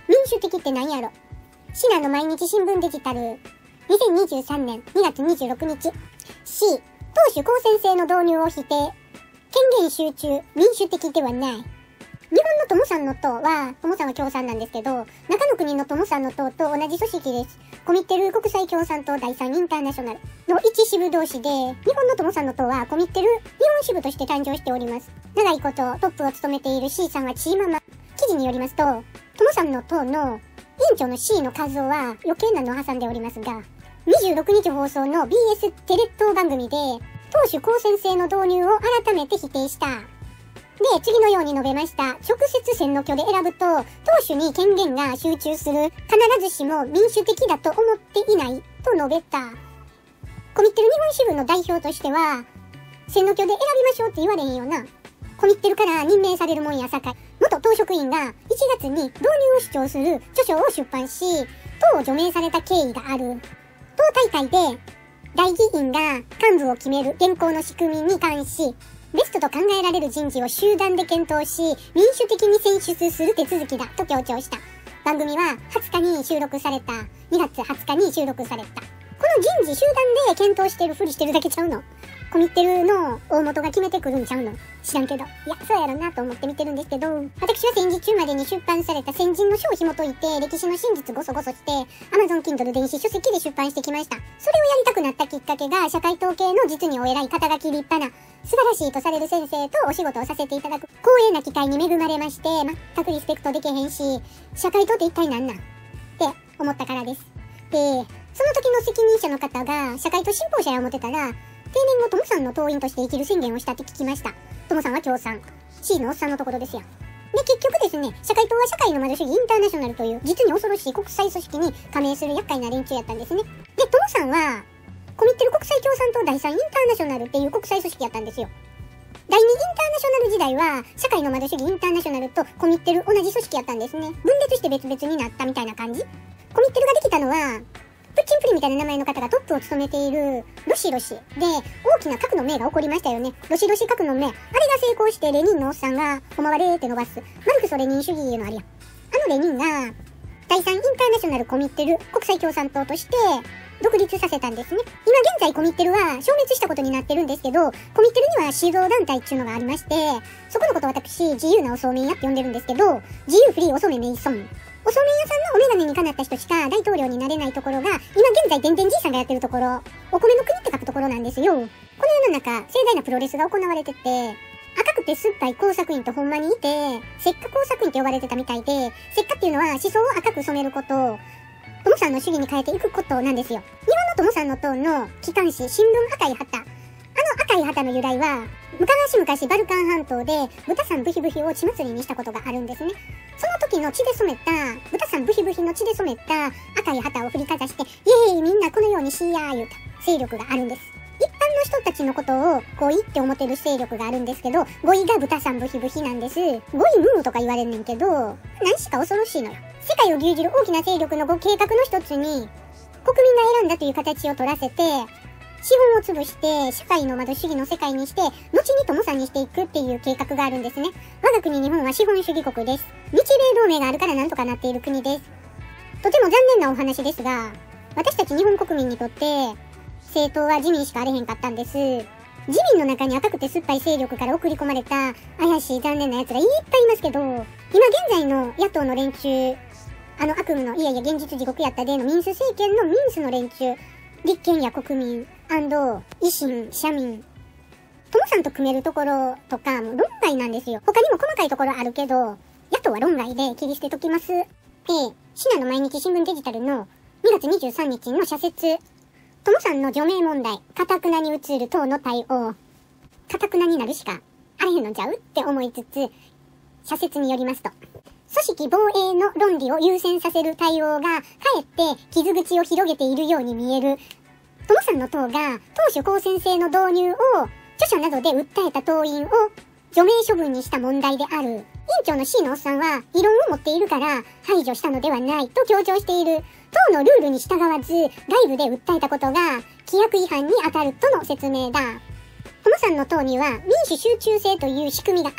民主的って何やろ。シナの毎日新聞デジタル、2023年2月26日。C、党首公選制の導入を否定。権限集中、民主的ではない。日本の友さんの党は、友さんは共産なんですけど、中の国の友さんの党と同じ組織です。コミッテル国際共産党第3インターナショナルの一支部同士で、日本の友さんの党はコミッテル日本支部として誕生しております。長いことトップを務めている C さんはチーママ。記事によりますと、友さんの党の委員長の C の数は余計なのを挟んでおりますが、26日放送の BS テレ東番組で、党首公選制の導入を改めて否定した。で、次のように述べました。直接選の挙で選ぶと、党首に権限が集中する。必ずしも民主的だと思っていない。と述べた。コミッテル日本支部の代表としては、選の挙で選びましょうって言われへんよな。コミッテルから任命されるもんやさかい。元党職員が1月に導入を主張する著書を出版し、党を除名された経緯がある。党大会で、大議員が幹部を決める現行の仕組みに関し、ベストと考えられる人事を集団で検討し、民主的に選出する手続きだと強調した。番組は20日に収録された。2月20日に収録された。この人事集団で検討してるふりしてるだけちゃうの。コミッテルの大元が決めてくるんちゃうの。知らんけど。いや、そうやろなと思って見てるんですけど、私は戦時中までに出版された先人の書を紐解いて、歴史の真実ごそごそして、Amazon Kindle 電子書籍で出版してきました。それをやりたくなったきっかけが、社会統計の実にお偉い肩書き立派な、素晴らしいとされる先生とお仕事をさせていただく光栄な機会に恵まれまして、全くリスペクトできへんし、社会党って一体何なんって思ったからです。で、その時の責任者の方が、社会と信奉者や思ってたら、定年後、トモさんの党員として生きる宣言をしたって聞きました。トモさんは共産。C のおっさんのところですよ。で、結局ですね、社会党は社会の窓主義インターナショナルという、実に恐ろしい国際組織に加盟する厄介な連中やったんですね。で、トモさんは、コミッテル国際共産党第3インターナショナルっていう国際組織やったんですよ。第2インターナショナル時代は、社会の窓主義インターナショナルとコミッテル同じ組織やったんですね。分裂して別々になったみたいな感じ。コミッテルができたのは、プッチンプリンみたいな名前の方がトップを務めているロシロシで、大きな核の命が起こりましたよね。ロシロシ核の命。あれが成功してレニンのおっさんが、ほまわれーって伸ばす。マルクスレニン主義いうのあるやん。あのレニンが、第3インターナショナルコミッテル国際共産党として、独立させたんですね。今現在コミッテルは消滅したことになってるんですけど、コミッテルには指導団体っていうのがありまして、そこのことを私、自由なおそうめん屋って呼んでるんですけど、自由フリーおそうめんメイソン。おそうめん屋さんのお眼鏡にかなった人しか大統領になれないところが、今現在でんでんじいさんがやってるところ、お米の国って書くところなんですよ。この世の中、盛大なプロレスが行われてて、赤くて酸っぱい工作員とほんまにいて、石化工作員って呼ばれてたみたいで、石化っていうのは思想を赤く染めること、トモさんの主義に変えていくことなんですよ。日本のトモさんの党の機関紙、新聞赤い旗。赤い旗の由来は、昔々バルカン半島で豚さんブヒブヒを血祭りにしたことがあるんですね。その時の血で染めた、豚さんブヒブヒの血で染めた赤い旗を振りかざして、イエーイみんなこのようにしやー言うた勢力があるんです。一般の人たちのことをゴイって思ってる勢力があるんですけど、ゴイが豚さんブヒブヒなんです。ゴイムーとか言われんねんけど、何しか恐ろしいのよ。世界を牛耳る大きな勢力の計画の一つに、国民が選んだという形を取らせて、資本を潰して社会の窓主義の世界にして、後に友さんにしていくっていう計画があるんですね。我が国日本は資本主義国です。日米同盟があるからなんとかなっている国です。とても残念なお話ですが、私たち日本国民にとって、政党は自民しかあれへんかったんです。自民の中に赤くて酸っぱい勢力から送り込まれた怪しい残念な奴がいっぱいいますけど、今現在の野党の連中、悪夢のいやいや現実地獄やったでの民主政権の民主の連中、立憲や国民、維新、社民。トモさんと組めるところとか、もう論外なんですよ。他にも細かいところあるけど、野党は論外で切り捨てときます。で、シナの毎日新聞デジタルの2月23日の社説。トモさんの除名問題、堅くなに移る党の対応。堅くなになるしかあれへんのちゃうって思いつつ、社説によりますと。組織防衛の論理を優先させる対応が、かえって傷口を広げているように見える。トモさんの党が党首公選制の導入を著書などで訴えた党員を除名処分にした問題である。委員長の C のおっさんは異論を持っているから排除したのではないと強調している。党のルールに従わず外部で訴えたことが規約違反に当たるとの説明だ。トモさんの党には民主集中制という仕組みがある。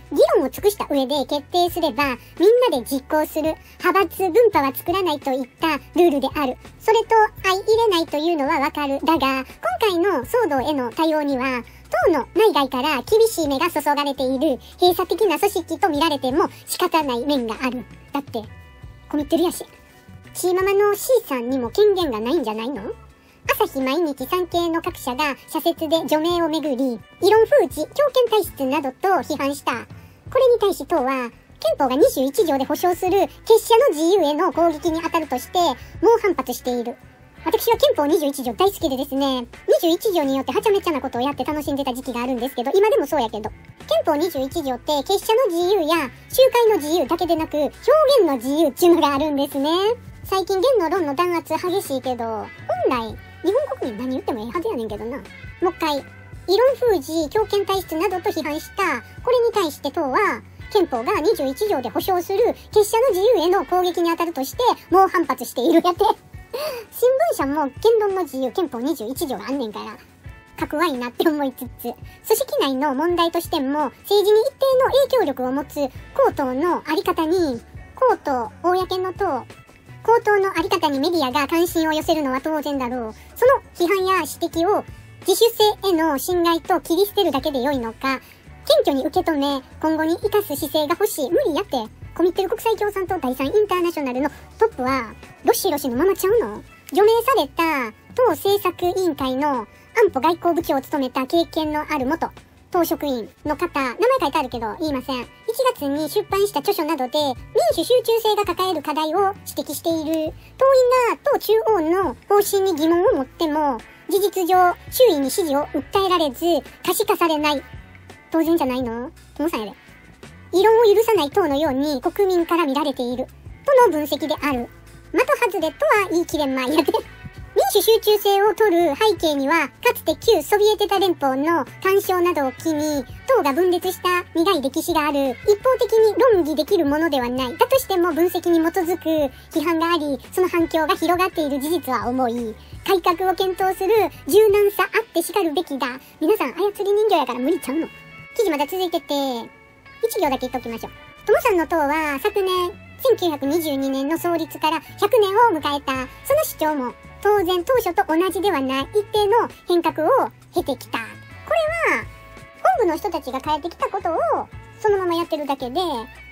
議論を尽くした上で決定すれば、みんなで実行する派閥分派は作らないといったルールである。それと相入れないというのはわかる。だが、今回の騒動への対応には、党の内外から厳しい目が注がれている閉鎖的な組織と見られても仕方ない面がある。だって、コミットるやし。チーママの C さんにも権限がないんじゃないの？朝日毎日産経の各社が社説で除名をめぐり、異論封じ、強権体質などと批判した。これに対し党は、憲法が21条で保障する結社の自由への攻撃に当たるとして、猛反発している。私は憲法21条大好きでですね、21条によってはちゃめちゃなことをやって楽しんでた時期があるんですけど、今でもそうやけど、憲法21条って結社の自由や集会の自由だけでなく、表現の自由っていうのがあるんですね。最近言の論の弾圧激しいけど、本来、日本国民何言ってもええはずやねんけどな。もう一回、異論封じ、強権体質などと批判した、これに対して党は、憲法が21条で保障する結社の自由への攻撃に当たるとして、猛反発しているやて。新聞社も言論の自由憲法21条があんねんから、かくわいなって思いつつ、組織内の問題としても、政治に一定の影響力を持つ公党のあり方に、公党、公の党、公党のあり方にメディアが関心を寄せるのは当然だろう。その批判や指摘を自主性への侵害と切り捨てるだけで良いのか、謙虚に受け止め、今後に生かす姿勢が欲しい。無理やって。コミッテル国際共産党第3インターナショナルのトップは、ロシロシのままちゃうの？除名された党政策委員会の安保外交部長を務めた経験のある元党職員の方、名前書いてあるけど言いません。1月に出版した著書などで民主集中性が抱える課題を指摘している。党員が党中央の方針に疑問を持っても、事実上周囲に支持を訴えられず可視化されない。当然じゃないの？トモさんやで。異論を許さない党のように国民から見られている。との分析である。的外れとは言い切れんまいやで。民主集中性を取る背景には、かつて旧ソビエト連邦の干渉などを機に、党が分裂した苦い歴史がある。一方的に論議できるものではない。だとしても分析に基づく批判があり、その反響が広がっている事実は重い。改革を検討する柔軟さあってしかるべきだ。皆さん操り人形やから無理ちゃうの。記事まだ続いてて、1行だけ言っておきましょう。トモさんの党は昨年、1922年の創立から100年を迎えた。その主張も当然当初と同じではない一定の変革を経てきた。これは本部の人たちが変えてきたことをそのままやってるだけで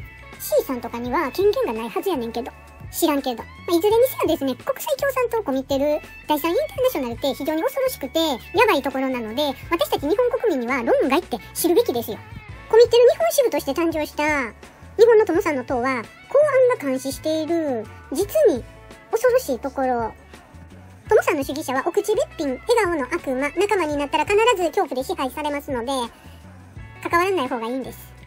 C さんとかには権限がないはずやねんけど、知らんけど、いずれにせよですね、国際共産党コミッテル第3インターナショナルって非常に恐ろしくてやばいところなので、私たち日本国民には論外って知るべきですよ。コミッテル日本支部として誕生した日本のトモさんの党は公安が監視している実に恐ろしいところ。トモさんの主義者はお口べっぴん、笑顔の悪魔、仲間になったら必ず恐怖で支配されますので、関わらない方がいいんです。